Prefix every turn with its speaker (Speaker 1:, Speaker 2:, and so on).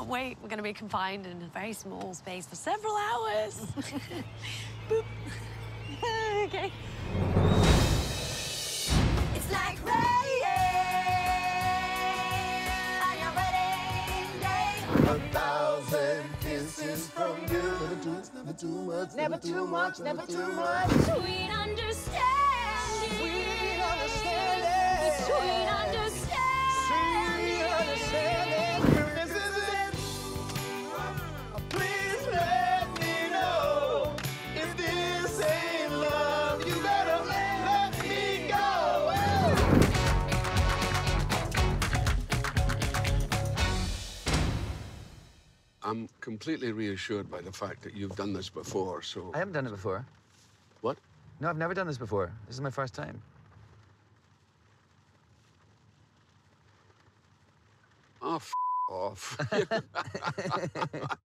Speaker 1: can't wait. We're going to be confined in a very small space for several hours. Boop. Okay.
Speaker 2: It's like rain on your wedding day.
Speaker 3: 1,000 kisses from you. Never too much, never too much, never too much.
Speaker 2: Sweet understanding.
Speaker 3: Sweet understanding.
Speaker 2: Sweet understanding.
Speaker 3: Sweet understanding. This is it. Please let me know if this ain't love. You better let me go.
Speaker 4: I'm completely reassured by the fact that you've done this before, so...
Speaker 5: I haven't done it before.
Speaker 4: What?
Speaker 5: No, I've never done this before. This is my first time.
Speaker 4: Oh, off.